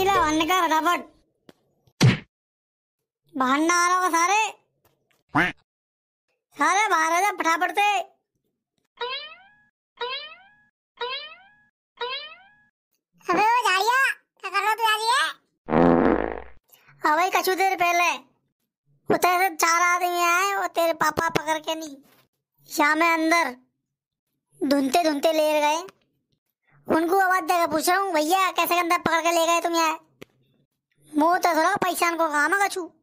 ला बाहर निकल फटाफट। बाहर ना आ रहा होगा सारे सारे बाहर आ जा फटाफट से। अबे वो झाड़िया क्या कर रहा तू आज ये? हाँ भाई कछु देर पहले वो तेरे 4 आदमी आए, वो तेरे पापा पकड़ के नहीं यहाँ में अंदर धुनते धुनते ले गए। उनको आवाज देकर पूछ रहा हूँ भैया कैसे अंदर पकड़ के ले गए तुम यहाँ? मुँह तो थोड़ा पैसान को काम है कछु।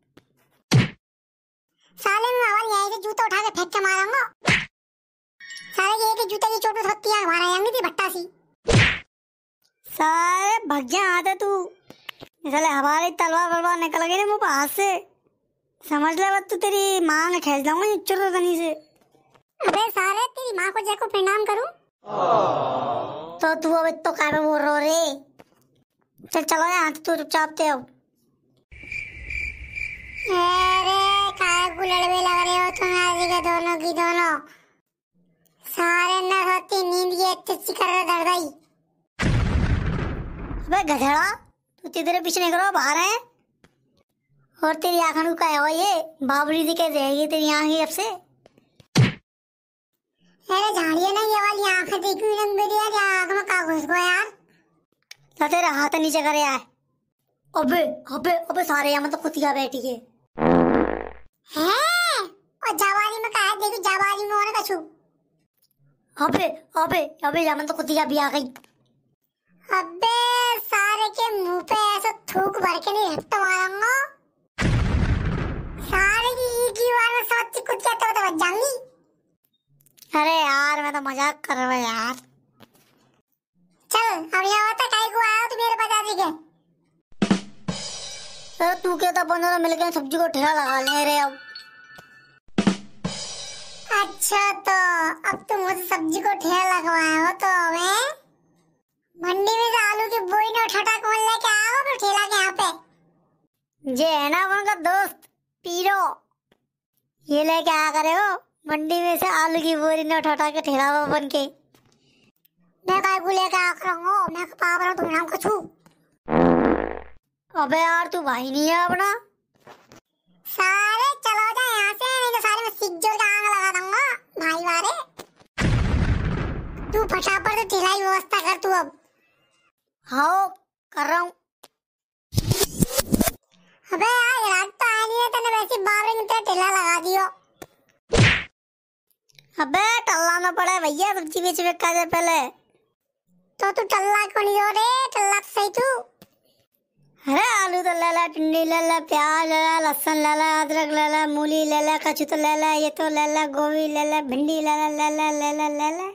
साले में आवाज यहीं से जूता उठा के फेंक के मारूंगा। साले के एक जूते की चोट होती है हमारा यंगी थी भट्टा सी। सारे भग जा आते तू। साले हमारी तलवार वलवार निकल गई ना मुँह हाथ से, समझ ले बस तू तेरी माँ ने खेल जाऊंगा चुर्रनी से। अबे साले तेरी माँ को जाकर प्रणाम करूं? तो तू अब तो काय पे बोल रहा रे? चल चलो यहाँ तू चुपचाप ते अब। अरे काय गुलड़वे लग रहे हो तुम आज के दोनों की दोनों। सारे न होती नींद की अच्छी कर रहे दर्दाई। अबे गधेड़ा तू तेरे पीछे नहीं करो बाहर है। और तेरी आंखों का है ये बाबरी दिखे रहेगी तेरी आंखें अब से। अरे झाड़िया ना ये वाली आंखें देखी रंग मेरी यार आंख में का घुस गया यार। ला तेरा हाथ नीचे करे यार। अबे अबे अबे सारे यहाँ मतलब कुतिया बैठी है। और जावाली में कहा देखो जावाली में होने का छू। अबे अबे अबे यहाँ मतलब कुतिया भी आ गई। अबे सारे के मुंह पे ऐसा थूक भर के नहीं हट्टा मारूंगा। सारे की एक ही बार में समझ कुतिया तो बच जाऊंगी। अरे यार मैं तो मजाक कर रहा हूँ यार। चल अब यहाँ होता काहे को आया तू मेरे पास आज के? तो तू क्या तो अपन दोनों मिलकर सब्जी को ठेला लगा ले रहे अब। अच्छा तो अब तुम मुझे सब्जी को ठेला लगवाए हो तो मैं मंडी में से आलू की बोरी ने उठाटा कौन लेके आया हो फिर ठेला के यहाँ पे? ये है ना उनका दोस्त पीरो, ये लेके आया करे हो मंडी में से आलू की बोरी ने उठा के ठेला बन के। मैं काय को लेके आ करूँगा मैं पाप रहा तुम नाम को छू। अबे यार तू भाई नहीं है अपना। सारे चलो जाए यहाँ से नहीं तो सारे में सिक जोड़ के आग लगा दूंगा भाई वारे। तू फटाफट तो ठेला की व्यवस्था कर तू अब। हाँ कर रहा हूँ। अबे यार रात तो आया नहीं है तने वैसे बाबरे की तरह ठेला लगा दियो। अबे टल्ला ना पड़े भैया सब्जी बेच बेचा जाए पहले। तो तू टल्ला क्यों नहीं हो रे? टल्ला तो सही तू। अरे आलू तो ले ला, टिंडी ले ला, प्याज ले ला, लहसुन ले ला, अदरक ले ला, मूली ले ला, कचू तो ले ला, ये तो ले ला, गोभी ले ला, भिंडी ले ला ले ला ले ला ले ला।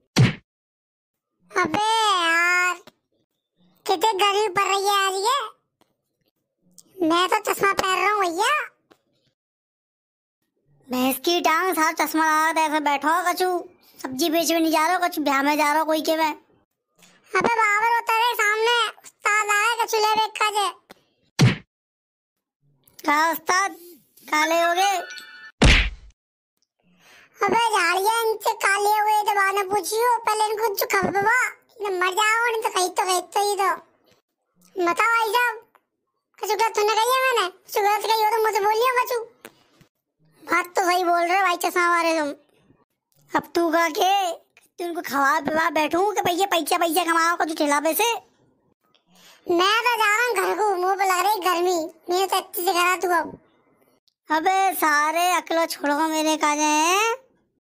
अबे यार कितनी गर्मी पड़ रही है आज ये। मैं तो चश्मा पहन रहा हूँ भैया। भैंस की टांग साथ चश्मा लगा के ऐसे बैठो कचू। सब्जी बेचने नहीं जा रहा हो कचू, ब्याह में जा रहा हो कोई के में। अबे बाबर होता है सामने उस्ताद आए कचू ले बेच खा जे। कहा उस्ताद काले हो गए? अबे झाड़िया इनसे काले हो गए तो बाद में पूछियो पहले इनको कुछ खबर बाबा इन्हें मर जाओ नहीं तो कहीं तो ही तो बताओ भाई साहब कचू क्या तूने कही है? मैंने शुगर से कही हो तो मुझे बोलियो कचू। बात तो सही बोल रहे भाई चश्मा वाले तुम। अब तू कहा के तुमको खवा पिवा बैठूं कि भैया पैसा पैसा कमाओ कचू ठेला पे से। मैं तो जा रहा हूँ घर को, मुंह पे लग रही गर्मी मेरे तो अच्छे से करा तू अब। अबे सारे अकेला छोड़ो मेरे का जाए।